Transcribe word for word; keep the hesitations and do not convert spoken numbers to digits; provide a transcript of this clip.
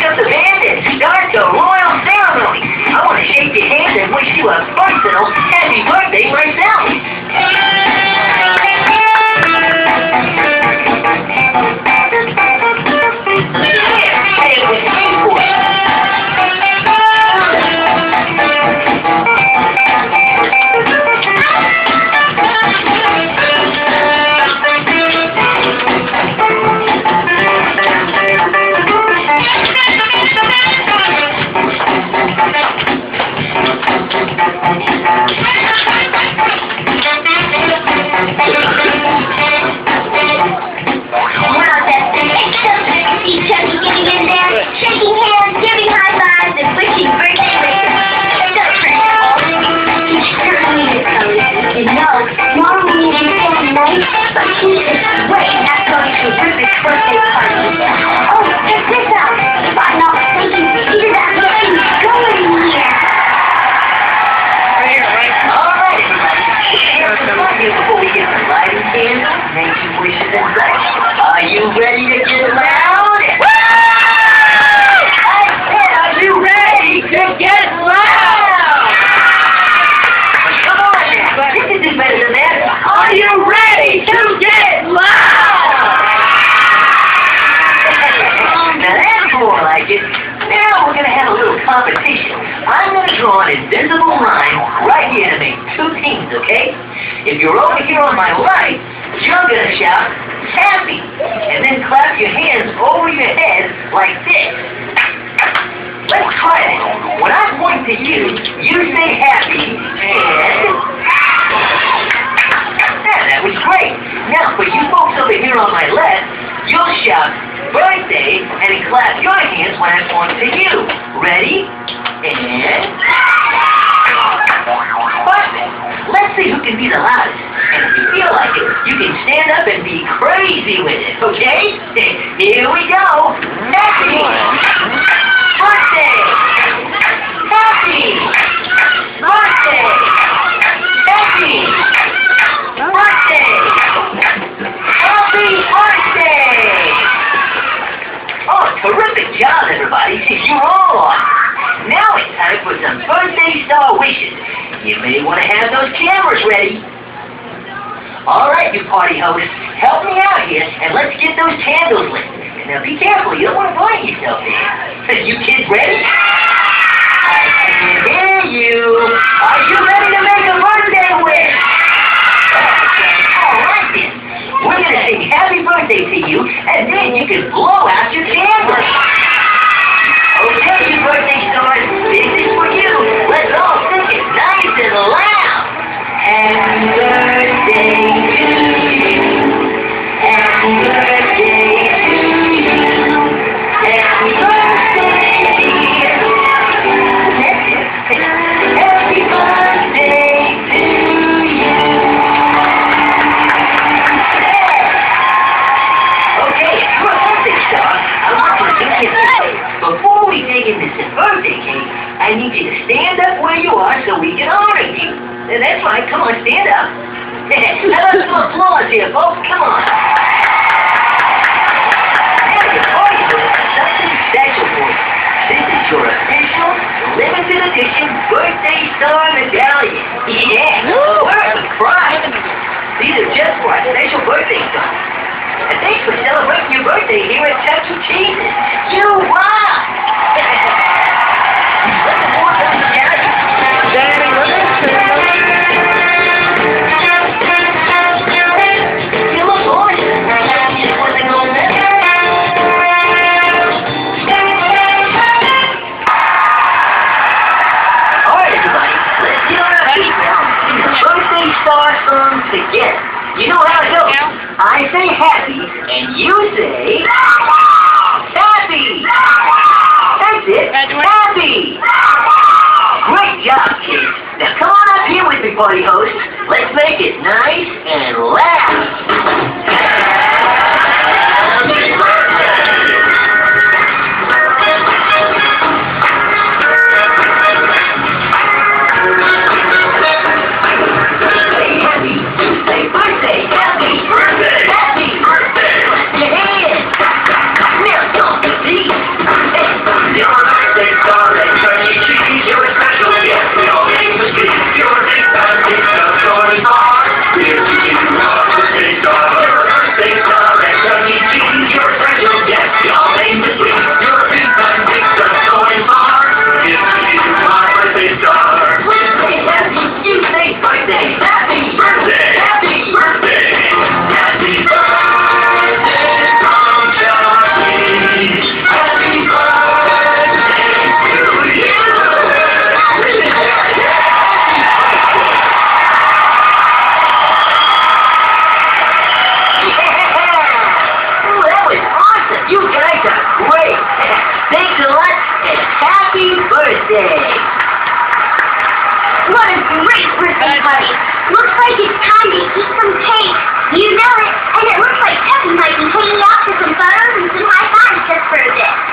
up the band and start the royal ceremony. I want to shake your hand and wish you a personal happy birthday myself. Are you ready to get loud? Woo! I said, are you ready to get loud? Come on now, this is better than that. Are you ready to get loud? Now that's more like it. Now we're going to have a little competition. I'm going to draw an invisible line right here to make two teams, okay? If you're over here on my right, you're going to shout, happy, and then clap your hands over your head like this. Let's try it. When I point to you, you say happy, and... Yeah, that was great. Now, for you folks over here on my left, you'll shout, birthday, and clap your hands when I point to you. Ready? And... Perfect. Let's see who can be the loudest. And if you feel like it, you can stand up and be crazy with it, okay? Here we go. Happy birthday! Happy birthday! Happy birthday! Happy birthday! Oh, terrific job, everybody. You're all on. Now it's time for some birthday star wishes. You may want to have those cameras ready. All right, you party hosts, help me out here, and let's get those candles lit. Now, be careful. You don't want to blind yourself here. You kids ready? I can hear you. Are you ready to make a birthday wish? All right, then. We're going to sing happy birthday to you, and then you can blow out your candles. Okay, you birthday stars, this is for you. Let's all sing it nice and loud. Happy birthday to you. Happy birthday to you. Happy birthday. Happy birthday to you. Okay, if you're a birthday star, I want you to do this today. Before we dig into some birthday cake, I need you to stand up where you are so we can honor you. That's right, come on, stand up. Let's do applause here, folks, come on. Now you are doing something special for you. This is your official, limited edition birthday star medallion. Yeah, worth a prize. These are just for our special birthday stars. And thanks for celebrating your birthday here at Chuck E. Cheese's. You rock! Let's award them medallions. You look gorgeous. Happy birthday! What a great birthday party! Looks like it's time to eat some cake. You know it, and it looks like Peppy might be hanging out for some photos and some high fives just for a bit.